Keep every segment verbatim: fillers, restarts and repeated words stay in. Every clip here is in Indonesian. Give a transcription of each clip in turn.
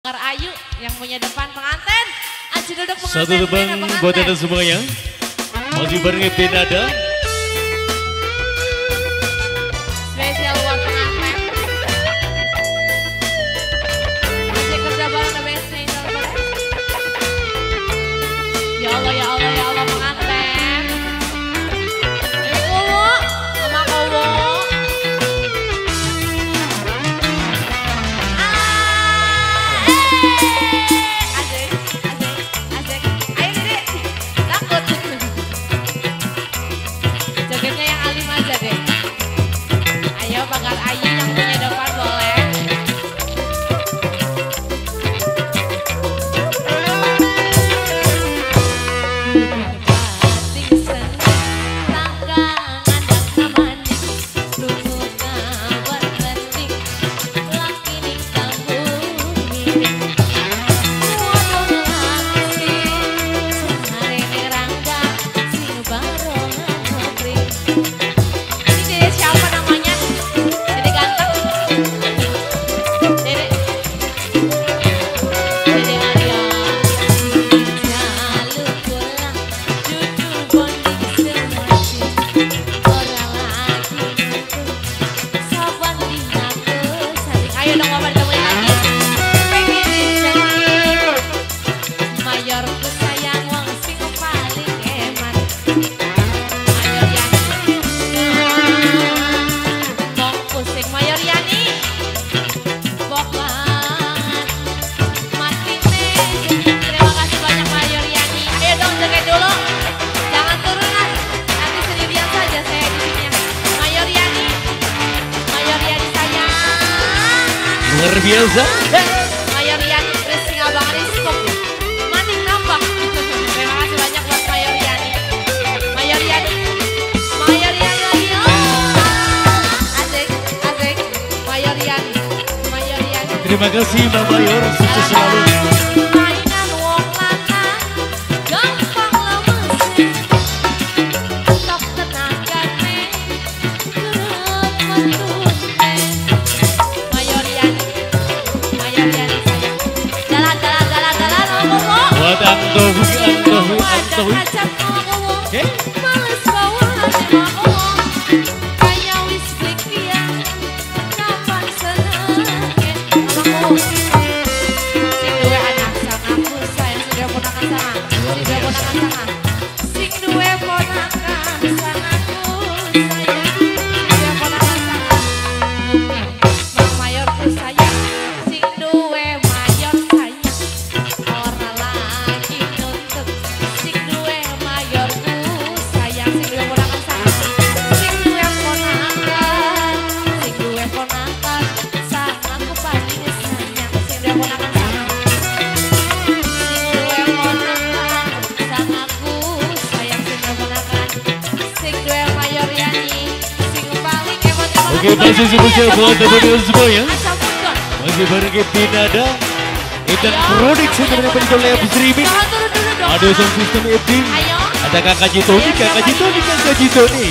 Ayu yang punya depan pengantin. Aji duduk pengantin. Satu terbang buat anda semuanya. Masih bareng Benada. Spesial buat pengantin. Aji kerja bareng the best nih. Ya Allah, ya Allah, ya Allah pengantin. Ini kowo, sama kowo. Jogetnya yang alim aja deh. Ayo Pagar Ayu yang punya depan boleh. Luar biasa. Mayor Yani Rizky Abang Rizko. Maning nambah. Terima kasih banyak buat Mayor Yani. Mayor Yani. Mayor Yani lagi. Oh. Asik, asik. Mayor Yani. Mayor Yani. Terima kasih Mbak Mayor. Sukses selalu. Mainan wong lanang gampang lemes. Tok tenagane gerut metu. Buat Antowi, Antowi, Antowi. Oke. Males bawa kayak wis dia kapan senengnya aku sing duwe anak sangaku sayang sudah ponakan sangat sudah ponakan sangat sing duwe ponakan sangatku sayang sudah ponakan sangat Bang Mayorku sayang sing duwe mayor sayang ora lagi nuntut sing duwe mayorku sayang sing duwe ponakan sangat sing duwe ponakan sing duwe ponakan sangatku paling sayang sing duwe ponakan sangat sing duwe ponakan sangatku sayang sing duwe ponakan sing duwe mayor Yani sing paling emot-emot. Oke, masih spesial buat teman-teman semuanya. Masih bareng Benada. Dan produk sebenarnya bentuk live streaming. Ada sound system F D. Ada Kakak Jitoni, Kakak Jitoni, Kakak Jitoni.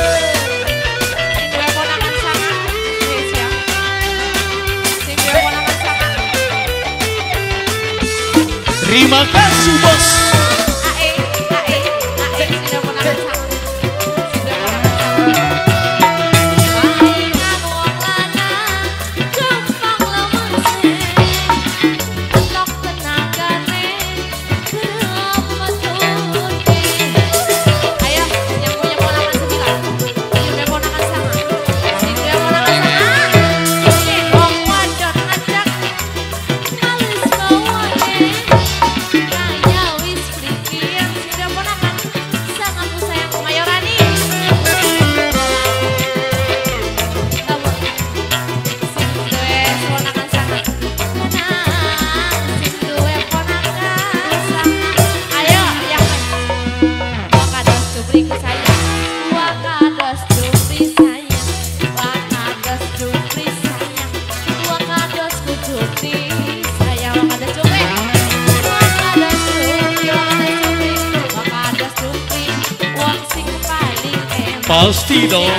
Terima kasih bos. Pasti dong.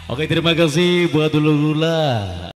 Oke, terima kasih buat Lula.